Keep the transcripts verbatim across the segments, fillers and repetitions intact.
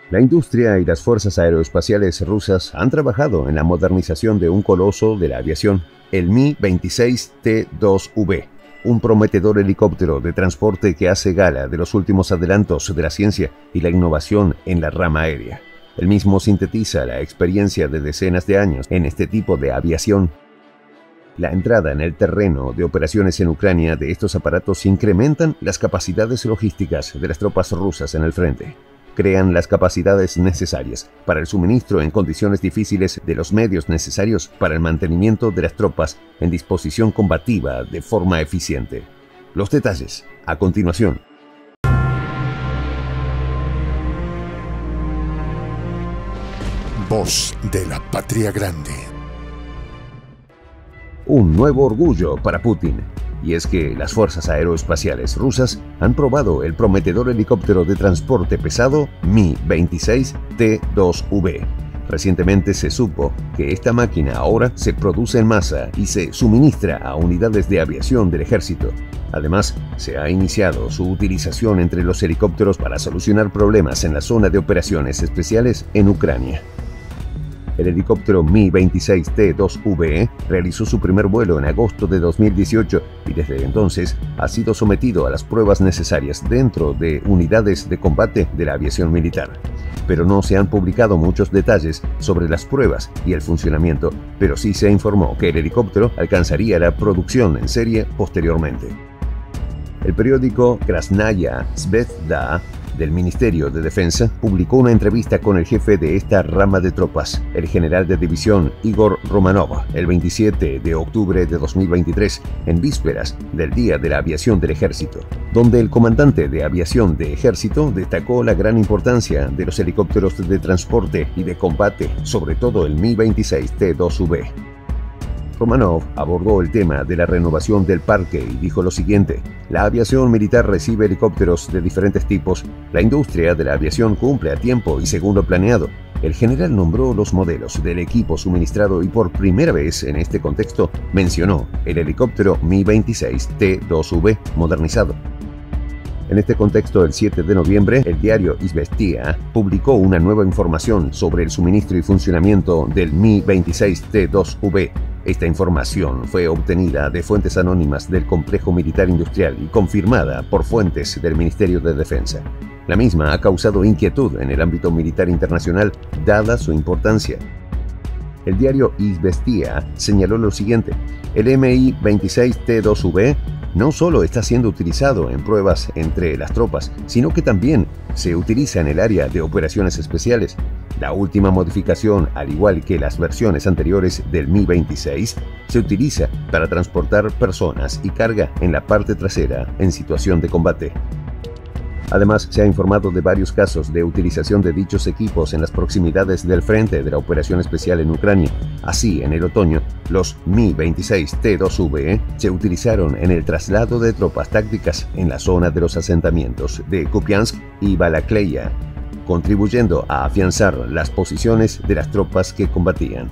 La industria y las fuerzas aeroespaciales rusas han trabajado en la modernización de un coloso de la aviación, el Mi veintiséis T dos V, un prometedor helicóptero de transporte que hace gala de los últimos adelantos de la ciencia y la innovación en la rama aérea. El mismo sintetiza la experiencia de decenas de años en este tipo de aviación. La entrada en el terreno de operaciones en Ucrania de estos aparatos incrementan las capacidades logísticas de las tropas rusas en el frente. Crean las capacidades necesarias para el suministro en condiciones difíciles de los medios necesarios para el mantenimiento de las tropas en disposición combativa de forma eficiente. Los detalles, a continuación. Voz de la Patria Grande. Un nuevo orgullo para Putin. Y es que las fuerzas aeroespaciales rusas han probado el prometedor helicóptero de transporte pesado Mi veintiséis T dos V. Recientemente se supo que esta máquina ahora se produce en masa y se suministra a unidades de aviación del ejército. Además, se ha iniciado su utilización entre los helicópteros para solucionar problemas en la zona de operaciones especiales en Ucrania. El helicóptero Mi veintiséis T dos V realizó su primer vuelo en agosto de dos mil dieciocho y desde entonces ha sido sometido a las pruebas necesarias dentro de unidades de combate de la aviación militar. Pero no se han publicado muchos detalles sobre las pruebas y el funcionamiento, pero sí se informó que el helicóptero alcanzaría la producción en serie posteriormente. El periódico Krasnaya Zvezda del Ministerio de Defensa publicó una entrevista con el jefe de esta rama de tropas, el general de división Igor Romanov, el veintisiete de octubre de dos mil veintitrés, en vísperas del Día de la Aviación del Ejército, donde el comandante de aviación de Ejército destacó la gran importancia de los helicópteros de transporte y de combate, sobre todo el Mi veintiséis T dos V. Romanov abordó el tema de la renovación del parque y dijo lo siguiente: la aviación militar recibe helicópteros de diferentes tipos, la industria de la aviación cumple a tiempo y según lo planeado. El general nombró los modelos del equipo suministrado y por primera vez en este contexto mencionó el helicóptero Mi veintiséis T dos V modernizado. En este contexto, el siete de noviembre, el diario Izvestia publicó una nueva información sobre el suministro y funcionamiento del Mi veintiséis T dos V. Esta información fue obtenida de fuentes anónimas del complejo militar industrial y confirmada por fuentes del Ministerio de Defensa. La misma ha causado inquietud en el ámbito militar internacional, dada su importancia. El diario Izvestia señaló lo siguiente: el Mi veintiséis T dos V no solo está siendo utilizado en pruebas entre las tropas, sino que también se utiliza en el área de operaciones especiales. La última modificación, al igual que las versiones anteriores del Mi veintiséis, se utiliza para transportar personas y carga en la parte trasera en situación de combate. Además, se ha informado de varios casos de utilización de dichos equipos en las proximidades del frente de la operación especial en Ucrania. Así, en el otoño, los Mi veintiséis T dos V se utilizaron en el traslado de tropas tácticas en la zona de los asentamientos de Kupiansk y Balakleya, contribuyendo a afianzar las posiciones de las tropas que combatían.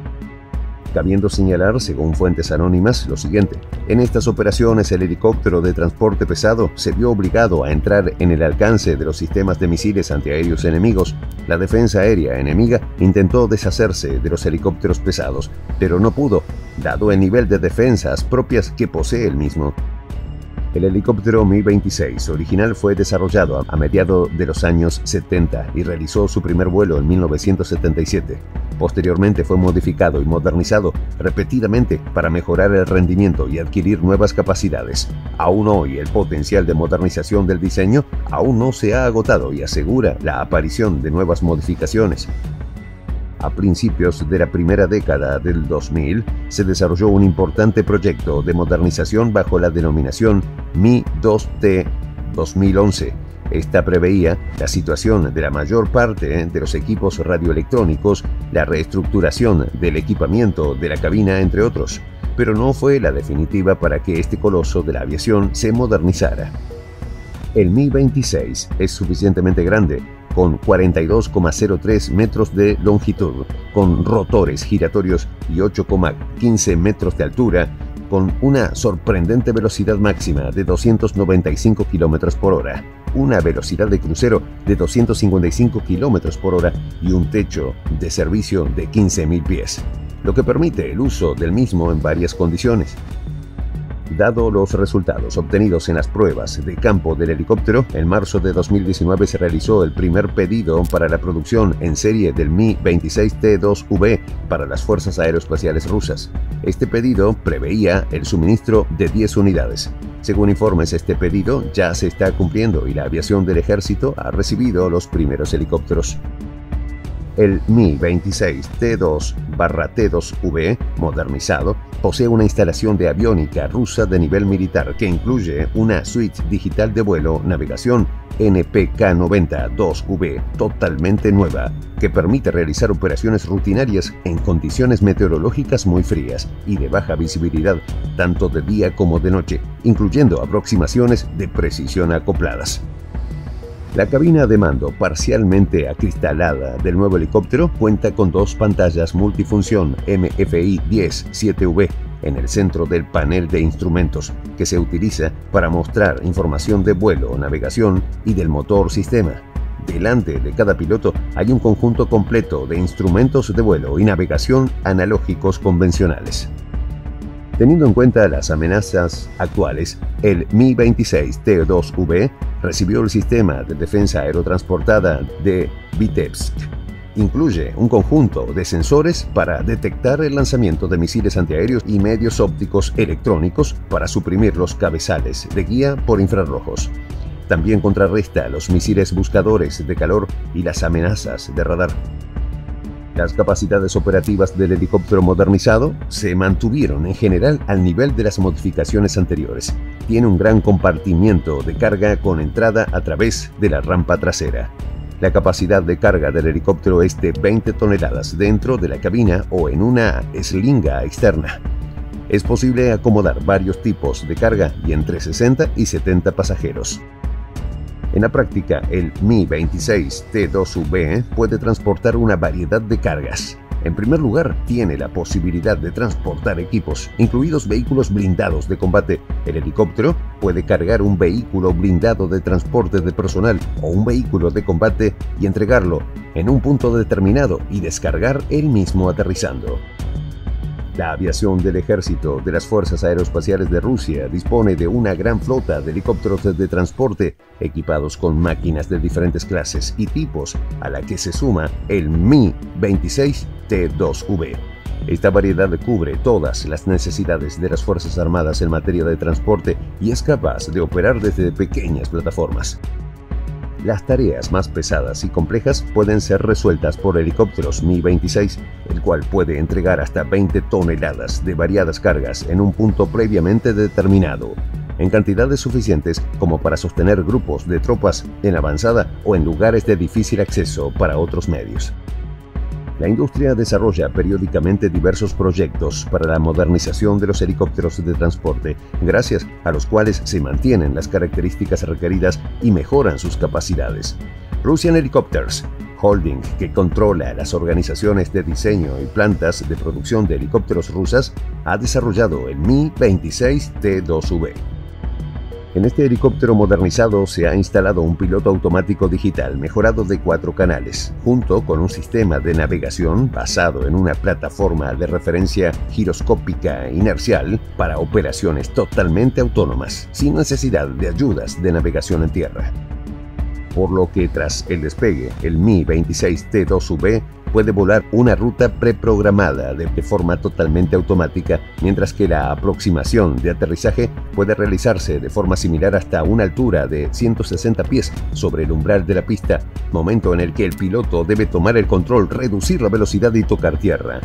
Cabiendo señalar, según fuentes anónimas, lo siguiente: en estas operaciones el helicóptero de transporte pesado se vio obligado a entrar en el alcance de los sistemas de misiles antiaéreos enemigos. La defensa aérea enemiga intentó deshacerse de los helicópteros pesados, pero no pudo, dado el nivel de defensas propias que posee el mismo. El helicóptero Mi veintiséis original fue desarrollado a mediados de los años setenta y realizó su primer vuelo en mil novecientos setenta y siete. Posteriormente fue modificado y modernizado repetidamente para mejorar el rendimiento y adquirir nuevas capacidades. Aún hoy, el potencial de modernización del diseño aún no se ha agotado y asegura la aparición de nuevas modificaciones. A principios de la primera década del dos mil, se desarrolló un importante proyecto de modernización bajo la denominación Mi dos T dos mil once. Esta preveía la situación de la mayor parte de los equipos radioelectrónicos, la reestructuración del equipamiento de la cabina, entre otros, pero no fue la definitiva para que este coloso de la aviación se modernizara. El Mi veintiséis es suficientemente grande, con cuarenta y dos coma cero tres metros de longitud, con rotores giratorios y ocho coma quince metros de altura, con una sorprendente velocidad máxima de doscientos noventa y cinco kilómetros por hora. una velocidad de crucero de doscientos cincuenta y cinco kilómetros por hora y un techo de servicio de quince mil pies, lo que permite el uso del mismo en varias condiciones. Dado los resultados obtenidos en las pruebas de campo del helicóptero, en marzo de dos mil diecinueve se realizó el primer pedido para la producción en serie del Mi veintiséis T dos V para las Fuerzas Aeroespaciales rusas. Este pedido preveía el suministro de diez unidades. Según informes, este pedido ya se está cumpliendo y la aviación del ejército ha recibido los primeros helicópteros. El Mi veintiséis T dos T dos V modernizado posee una instalación de aviónica rusa de nivel militar que incluye una suite digital de vuelo, navegación N P K noventa dos V totalmente nueva, que permite realizar operaciones rutinarias en condiciones meteorológicas muy frías y de baja visibilidad, tanto de día como de noche, incluyendo aproximaciones de precisión acopladas. La cabina de mando parcialmente acristalada del nuevo helicóptero cuenta con dos pantallas multifunción M F I diez siete V en el centro del panel de instrumentos, que se utiliza para mostrar información de vuelo, navegación y del motor sistema. Delante de cada piloto hay un conjunto completo de instrumentos de vuelo y navegación analógicos convencionales. Teniendo en cuenta las amenazas actuales, el Mi veintiséis T dos V recibió el sistema de defensa aerotransportada de Vitebsk. Incluye un conjunto de sensores para detectar el lanzamiento de misiles antiaéreos y medios ópticos electrónicos para suprimir los cabezales de guía por infrarrojos. También contrarresta los misiles buscadores de calor y las amenazas de radar. Las capacidades operativas del helicóptero modernizado se mantuvieron en general al nivel de las modificaciones anteriores. Tiene un gran compartimiento de carga con entrada a través de la rampa trasera. La capacidad de carga del helicóptero es de veinte toneladas dentro de la cabina o en una eslinga externa. Es posible acomodar varios tipos de carga y entre sesenta y setenta pasajeros. En la práctica, el Mi veintiséis T dos V puede transportar una variedad de cargas. En primer lugar, tiene la posibilidad de transportar equipos, incluidos vehículos blindados de combate. El helicóptero puede cargar un vehículo blindado de transporte de personal o un vehículo de combate y entregarlo en un punto determinado y descargar él mismo aterrizando. La aviación del ejército de las Fuerzas Aeroespaciales de Rusia dispone de una gran flota de helicópteros de transporte equipados con máquinas de diferentes clases y tipos, a la que se suma el Mi veintiséis T dos V. Esta variedad cubre todas las necesidades de las Fuerzas Armadas en materia de transporte y es capaz de operar desde pequeñas plataformas. Las tareas más pesadas y complejas pueden ser resueltas por helicópteros Mi veintiséis, el cual puede entregar hasta veinte toneladas de variadas cargas en un punto previamente determinado, en cantidades suficientes como para sostener grupos de tropas en avanzada o en lugares de difícil acceso para otros medios. La industria desarrolla periódicamente diversos proyectos para la modernización de los helicópteros de transporte, gracias a los cuales se mantienen las características requeridas y mejoran sus capacidades. Russian Helicopters Holding, que controla las organizaciones de diseño y plantas de producción de helicópteros rusas, ha desarrollado el Mi veintiséis T dos V. En este helicóptero modernizado se ha instalado un piloto automático digital mejorado de cuatro canales, junto con un sistema de navegación basado en una plataforma de referencia giroscópica inercial para operaciones totalmente autónomas, sin necesidad de ayudas de navegación en tierra. Por lo que tras el despegue, el Mi veintiséis T dos V puede volar una ruta preprogramada de forma totalmente automática, mientras que la aproximación de aterrizaje puede realizarse de forma similar hasta una altura de ciento sesenta pies sobre el umbral de la pista, momento en el que el piloto debe tomar el control, reducir la velocidad y tocar tierra.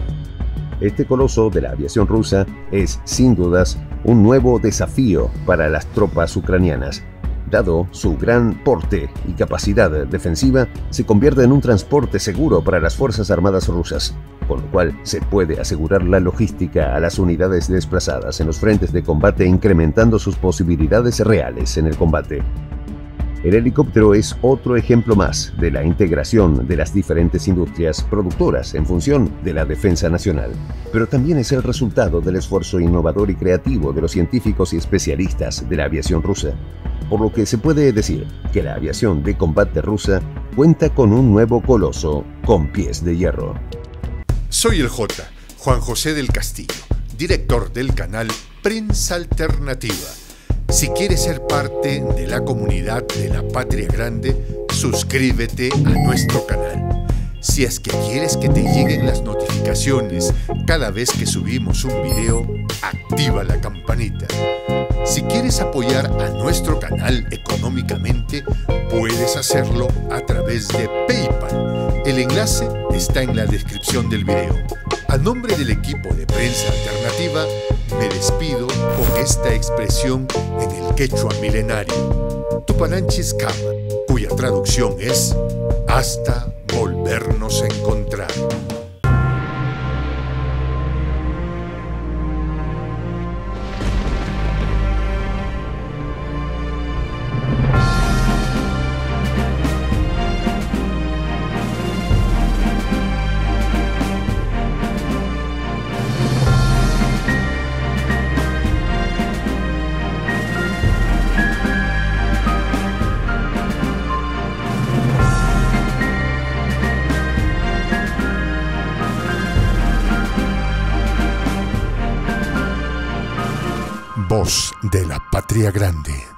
Este coloso de la aviación rusa es, sin dudas, un nuevo desafío para las tropas ucranianas. Dado su gran porte y capacidad defensiva, se convierte en un transporte seguro para las Fuerzas Armadas rusas, con lo cual se puede asegurar la logística a las unidades desplazadas en los frentes de combate, incrementando sus posibilidades reales en el combate. El helicóptero es otro ejemplo más de la integración de las diferentes industrias productoras en función de la defensa nacional, pero también es el resultado del esfuerzo innovador y creativo de los científicos y especialistas de la aviación rusa, por lo que se puede decir que la aviación de combate rusa cuenta con un nuevo coloso con pies de hierro. Soy el J, Juan José del Castillo, director del canal Prensa Alternativa. Si quieres ser parte de la comunidad de la Patria Grande, suscríbete a nuestro canal. Si es que quieres que te lleguen las notificaciones cada vez que subimos un video, activa la campanita. Si quieres apoyar a nuestro canal económicamente, puedes hacerlo a través de PayPal. El enlace está en la descripción del video. A nombre del equipo de Prensa Alternativa, me despido con esta expresión en el quechua milenario, Tupananchis Kama, cuya traducción es hasta volvernos a encontrar. Voz de la Patria Grande.